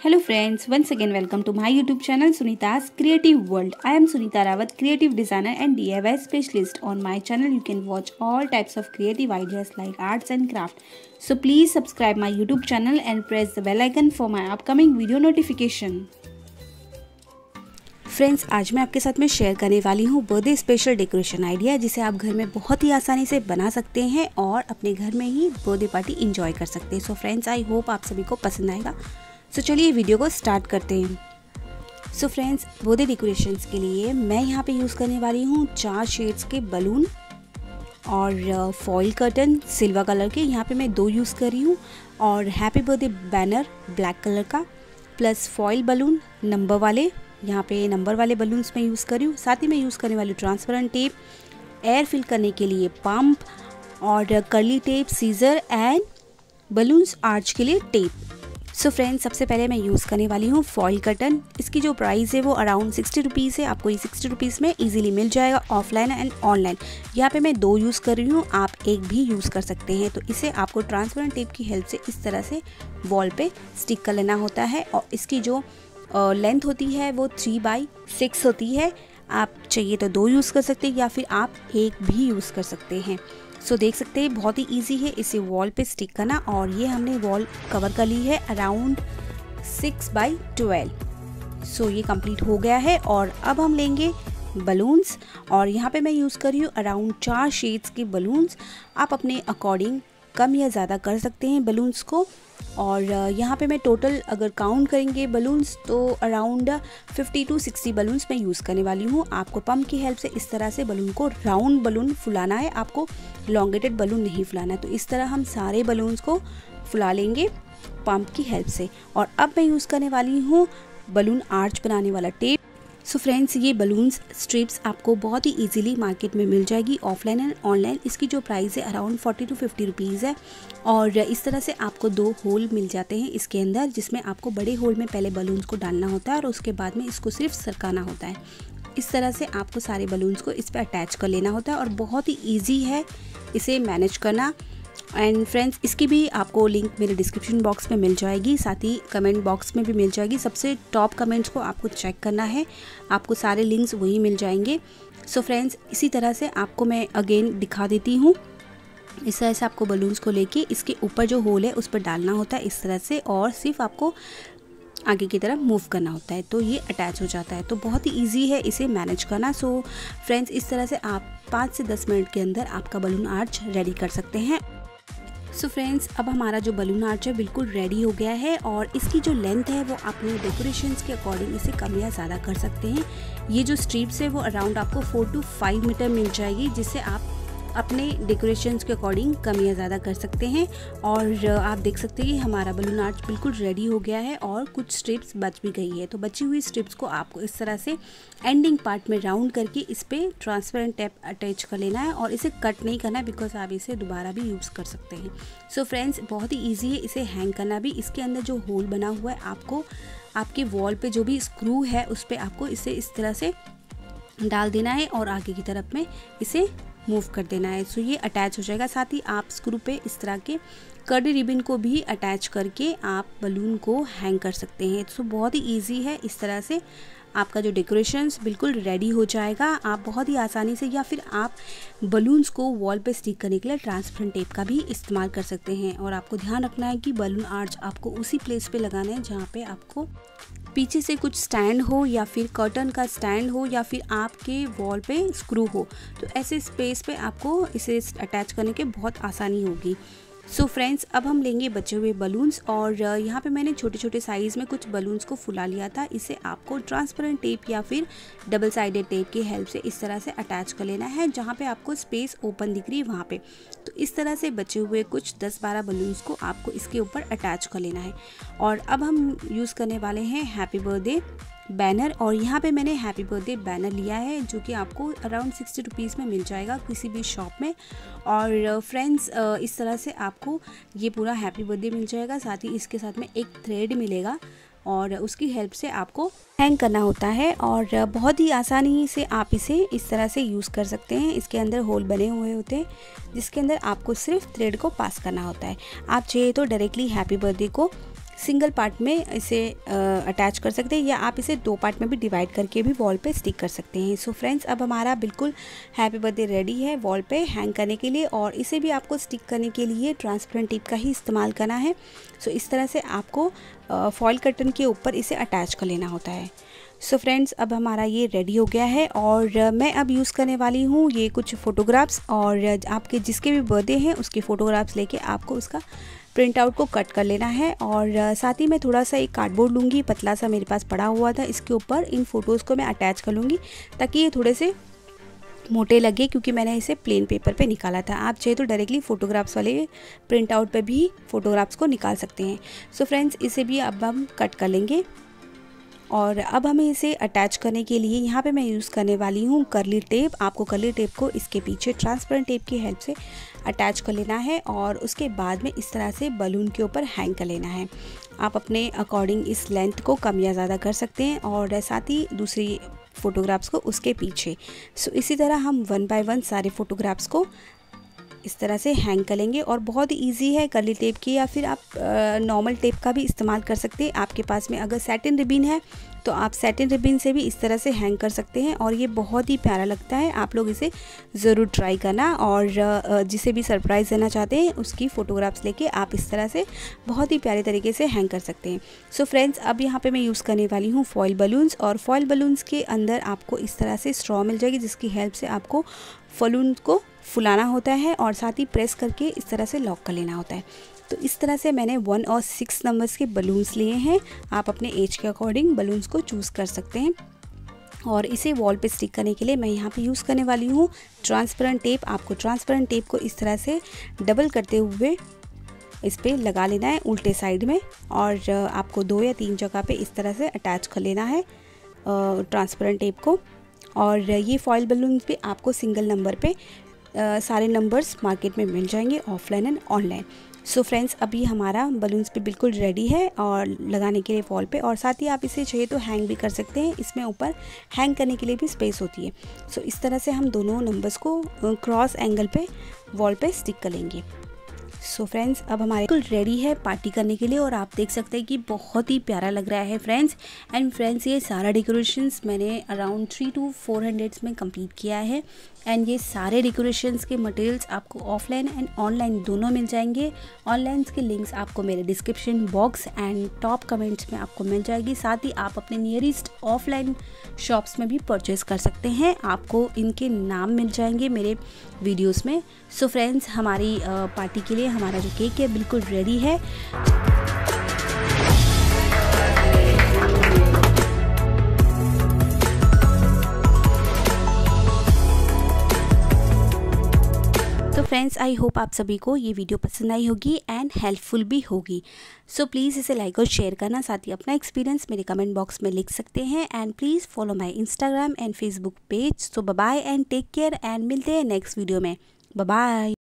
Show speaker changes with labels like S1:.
S1: Hello friends, once again welcome to my YouTube channel Sunita's Creative World. I am Sunita Rawat, creative designer and DIY specialist. On my channel you can watch all types of creative ideas like arts and craft. So please subscribe my YouTube channel and press the bell icon for my upcoming video notification. Friends, आज मैं आपके साथ में share करने वाली हूँ birthday special decoration idea, जिसे आप घर में बहुत ही आसानी से बना सकते हैं और अपने घर में ही बर्थडे पार्टी इंजॉय कर सकते हैं। सो फ्रेंड्स, आई होप आप सभी को पसंद आएगा। सो चलिए वीडियो को स्टार्ट करते हैं। सो फ्रेंड्स, बर्थडे डेकोरेशंस के लिए मैं यहाँ पे यूज़ करने वाली हूँ 4 शेड्स के बलून और फॉइल कर्टन सिल्वर कलर के। यहाँ पे मैं 2 यूज़ कर रही हूँ और happy birthday banner black colour का, प्लस फॉइल बलून नंबर वाले, यहाँ पे नंबर वाले बलून्स मैं यूज़ कर रही हूँ। साथ ही मैं यूज़ करने वाली ट्रांसपेरेंट टेप, एयर फिल करने के लिए पंप और curly tape, scissor and balloons arch के लिए टेप। सो फ्रेंड्स, सबसे पहले मैं यूज़ करने वाली हूँ फॉइल कर्टन। इसकी जो प्राइस है वो अराउंड 60 रुपीज़ है। आपको ये 60 रुपीज़ में इजीली मिल जाएगा ऑफलाइन एंड ऑनलाइन। यहाँ पे मैं 2 यूज़ कर रही हूँ, आप एक भी यूज़ कर सकते हैं। तो इसे आपको ट्रांसपेरेंट टेप की हेल्प से इस तरह से वॉल पे स्टिक कर लेना होता है और इसकी जो लेंथ होती है वो 3x6 होती है। आप चाहिए तो 2 यूज़ कर सकते हैं या फिर आप एक भी यूज़ कर सकते हैं। सो देख सकते हैं बहुत ही इजी है इसे वॉल पे स्टिक करना। और ये हमने वॉल कवर कर ली है अराउंड 6x12। सो ये कंप्लीट हो गया है। और अब हम लेंगे बलून्स और यहाँ पे मैं यूज़ कर रही हूँ अराउंड 4 शेड्स के बलून्स। आप अपने अकॉर्डिंग कम या ज़्यादा कर सकते हैं बलून्स को। और यहाँ पे मैं टोटल अगर काउंट करेंगे बलून्स तो अराउंड 50 to 60 बलून्स मैं यूज़ करने वाली हूँ। आपको पंप की हेल्प से इस तरह से बलून को राउंड बलून फुलाना है, आपको लॉन्गेटेड बलून नहीं फुलाना है। तो इस तरह हम सारे बलून्स को फुला लेंगे पंप की हेल्प से। और अब मैं यूज़ करने वाली हूँ बलून आर्च बनाने वाला टेप। सो फ्रेंड्स, ये बलून्स स्ट्रिप्स आपको बहुत ही इजीली मार्केट में मिल जाएगी ऑफलाइन एंड ऑनलाइन। इसकी जो प्राइस है अराउंड 40 to 50 रुपीज़ है। और इस तरह से आपको 2 होल मिल जाते हैं इसके अंदर, जिसमें आपको बड़े होल में पहले बलून्स को डालना होता है और उसके बाद में इसको सिर्फ सरकाना होता है। इस तरह से आपको सारे बलून्स को इस पर अटैच कर लेना होता है और बहुत ही ईजी है इसे मैनेज करना। एंड फ्रेंड्स, इसकी भी आपको लिंक मेरे डिस्क्रिप्शन बॉक्स में मिल जाएगी, साथ ही कमेंट बॉक्स में भी मिल जाएगी। सबसे टॉप कमेंट्स को आपको चेक करना है, आपको सारे लिंक्स वही मिल जाएंगे। सो फ्रेंड्स, इसी तरह से आपको मैं अगेन दिखा देती हूँ। इस तरह से आपको बलून्स को लेके इसके ऊपर जो होल है उस पर डालना होता है इस तरह से, और सिर्फ आपको आगे की तरफ मूव करना होता है तो ये अटैच हो जाता है। तो बहुत ही इजी है इसे मैनेज करना। सो फ्रेंड्स, इस तरह से आप 5 से 10 मिनट के अंदर आपका बलून आर्च रेडी कर सकते हैं। सो फ्रेंड्स, अब हमारा जो बलून आर्च है बिल्कुल रेडी हो गया है और इसकी जो लेंथ है वो अपने डेकोरेशंस के अकॉर्डिंग इसे कम या ज़्यादा कर सकते हैं। ये जो स्ट्रिप्स है वो अराउंड आपको 4 to 5 मीटर मिल जाएगी, जिससे आप अपने डेकोरेशंस के अकॉर्डिंग कम या ज़्यादा कर सकते हैं। और आप देख सकते हैं कि हमारा बलून आर्च बिल्कुल रेडी हो गया है और कुछ स्ट्रिप्स बच भी गई है। तो बची हुई स्ट्रिप्स को आपको इस तरह से एंडिंग पार्ट में राउंड करके इस पर ट्रांसपेरेंट टेप अटैच कर लेना है और इसे कट नहीं करना है, बिकॉज आप इसे दोबारा भी यूज़ कर सकते हैं। सो फ्रेंड्स, बहुत ही ईजी है इसे हैंग करना भी। इसके अंदर जो होल बना हुआ है आपको आपके वॉल पे जो भी स्क्रू है उस पर आपको इसे इस तरह से डाल देना है और आगे की तरफ में इसे मूव कर देना है। सो ये अटैच हो जाएगा। साथ ही आप स्क्रू पे इस तरह के कर्ली रिबन को भी अटैच करके आप बलून को हैंग कर सकते हैं। सो बहुत ही इजी है। इस तरह से आपका जो डेकोरेशंस बिल्कुल रेडी हो जाएगा। आप बहुत ही आसानी से, या फिर आप बलून्स को वॉल पे स्टिक करने के लिए ट्रांसपेरेंट टेप का भी इस्तेमाल कर सकते हैं। और आपको ध्यान रखना है कि बलून आर्च आपको उसी प्लेस पे लगाना है जहाँ पे आपको पीछे से कुछ स्टैंड हो या फिर कर्टन का स्टैंड हो या फिर आपके वॉल पे स्क्रू हो। तो ऐसे स्पेस पे आपको इसे अटैच करने के बहुत आसानी होगी। सो फ्रेंड्स, अब हम लेंगे बचे हुए बलून्स और यहाँ पे मैंने छोटे छोटे साइज़ में कुछ बलून्स को फुला लिया था। इसे आपको ट्रांसपेरेंट टेप या फिर डबल साइडेड टेप की हेल्प से इस तरह से अटैच कर लेना है जहाँ पे आपको स्पेस ओपन दिख रही है वहाँ पे। तो इस तरह से बचे हुए कुछ 10-12 बलून्स को आपको इसके ऊपर अटैच कर लेना है। और अब हम यूज़ करने वाले हैं हैप्पी बर्थडे बैनर। और यहाँ पे मैंने हैप्पी बर्थडे बैनर लिया है जो कि आपको अराउंड 60 रुपीज़ में मिल जाएगा किसी भी शॉप में। और फ्रेंड्स, इस तरह से आपको ये पूरा हैप्पी बर्थडे मिल जाएगा। साथ ही इसके साथ में एक थ्रेड मिलेगा और उसकी हेल्प से आपको हैंग करना होता है। और बहुत ही आसानी से आप इसे इस तरह से यूज़ कर सकते हैं। इसके अंदर होल बने हुए होते हैं जिसके अंदर आपको सिर्फ थ्रेड को पास करना होता है। आप चाहिए तो डायरेक्टली हैप्पी बर्थडे को सिंगल पार्ट में इसे अटैच कर सकते हैं, या आप इसे 2 पार्ट में भी डिवाइड करके भी वॉल पे स्टिक कर सकते हैं। सो फ्रेंड्स, अब हमारा बिल्कुल हैप्पी बर्थडे रेडी है वॉल पे हैंग करने के लिए, और इसे भी आपको स्टिक करने के लिए ट्रांसपेरेंट टेप का ही इस्तेमाल करना है। सो इस तरह से आपको फॉइल कर्टन के ऊपर इसे अटैच कर लेना होता है। सो फ्रेंड्स, अब हमारा ये रेडी हो गया है, और मैं अब यूज़ करने वाली हूँ ये कुछ फ़ोटोग्राफ्स, और आपके जिसके भी बर्थडे हैं उसके फ़ोटोग्राफ्स लेके आपको उसका प्रिंट आउट को कट कर लेना है। और साथ ही मैं थोड़ा सा एक कार्डबोर्ड लूँगी, पतला सा मेरे पास पड़ा हुआ था, इसके ऊपर इन फ़ोटोज़ को मैं अटैच कर लूँगी ताकि ये थोड़े से मोटे लगे, क्योंकि मैंने इसे प्लेन पेपर पे निकाला था। आप चाहे तो डायरेक्टली फ़ोटोग्राफ्स वाले प्रिंट आउट पे भी फ़ोटोग्राफ्स को निकाल सकते हैं। सो फ्रेंड्स, इसे भी अब हम कट कर लेंगे, और अब हमें इसे अटैच करने के लिए यहाँ पे मैं यूज़ करने वाली हूँ कर्ली टेप। आपको कर्ली टेप को इसके पीछे ट्रांसपेरेंट टेप की हेल्प से अटैच कर लेना है, और उसके बाद में इस तरह से बलून के ऊपर हैंग कर लेना है। आप अपने अकॉर्डिंग इस लेंथ को कम या ज़्यादा कर सकते हैं, और साथ ही दूसरी फ़ोटोग्राफ्स को उसके पीछे। सो इसी तरह हम 1 बाय 1 सारे फ़ोटोग्राफ्स को इस तरह से हैंग कर लेंगे। और बहुत ही ईजी है कर्ली टेप की, या फिर आप नॉर्मल टेप का भी इस्तेमाल कर सकते हैं। आपके पास में अगर सैटिन रिबन है तो आप सैटिन रिबन से भी इस तरह से हैंग कर सकते हैं, और ये बहुत ही प्यारा लगता है। आप लोग इसे ज़रूर ट्राई करना, और जिसे भी सरप्राइज़ देना चाहते हैं उसकी फ़ोटोग्राफ्स लेके आप इस तरह से बहुत ही प्यारे तरीके से हैंग कर सकते हैं। सो फ्रेंड्स, अब यहाँ पे मैं यूज़ करने वाली हूँ फॉइल बलून्स, और फॉइल बलून्स के अंदर आपको इस तरह से स्ट्रॉ मिल जाएगी, जिसकी हेल्प से आपको बलून को फुलाना होता है और साथ ही प्रेस करके इस तरह से लॉक कर लेना होता है। तो इस तरह से मैंने 1 और 6 नंबर्स के बलून्स लिए हैं। आप अपने एज के अकॉर्डिंग बलून्स को चूज़ कर सकते हैं, और इसे वॉल पे स्टिक करने के लिए मैं यहाँ पे यूज़ करने वाली हूँ ट्रांसपेरेंट टेप। आपको ट्रांसपेरेंट टेप को इस तरह से डबल करते हुए इस पर लगा लेना है उल्टे साइड में, और आपको 2 या 3 जगह पे इस तरह से अटैच कर लेना है ट्रांसपेरेंट टेप को। और ये फॉइल बलून भी आपको सिंगल नंबर पे सारे नंबर्स मार्केट में मिल जाएंगे, offline and online. So friends, अभी हमारा बलून्स पे बिल्कुल रेडी है और लगाने के लिए वॉल पे, और साथ ही आप इसे चाहिए तो हैंग भी कर सकते हैं। इसमें ऊपर हैंग करने के लिए भी स्पेस होती है। सो इस तरह से हम दोनों नंबर्स को क्रॉस एंगल पे वॉल पे स्टिक कर लेंगे। सो फ्रेंड्स, अब हमारे बिल्कुल रेडी है पार्टी करने के लिए, और आप देख सकते हैं कि बहुत ही प्यारा लग रहा है फ्रेंड्स। एंड फ्रेंड्स, ये सारा डेकोरेशंस मैंने अराउंड 300 to 400 में कंप्लीट किया है। एंड ये सारे डेकोरेशंस के मटेरियल्स आपको ऑफलाइन एंड ऑनलाइन दोनों मिल जाएंगे। ऑनलाइन के लिंक्स आपको मेरे description box and top comments में आपको मिल जाएगी। साथ ही आप अपने नियरेस्ट ऑफलाइन शॉप्स में भी परचेज़ कर सकते हैं, आपको इनके नाम मिल जाएंगे मेरे वीडियोस में। सो फ्रेंड्स, हमारी पार्टी के लिए हमारा जो केक है बिल्कुल रेडी है। तो फ्रेंड्स, आई होप आप सभी को ये वीडियो पसंद आई होगी एंड हेल्पफुल भी होगी। सो प्लीज़ इसे लाइक और शेयर करना, साथ ही अपना एक्सपीरियंस मेरे कमेंट बॉक्स में लिख सकते हैं। And please follow my Instagram and Facebook page. So bye bye and take care, and मिलते हैं नेक्स्ट वीडियो में। Bye bye.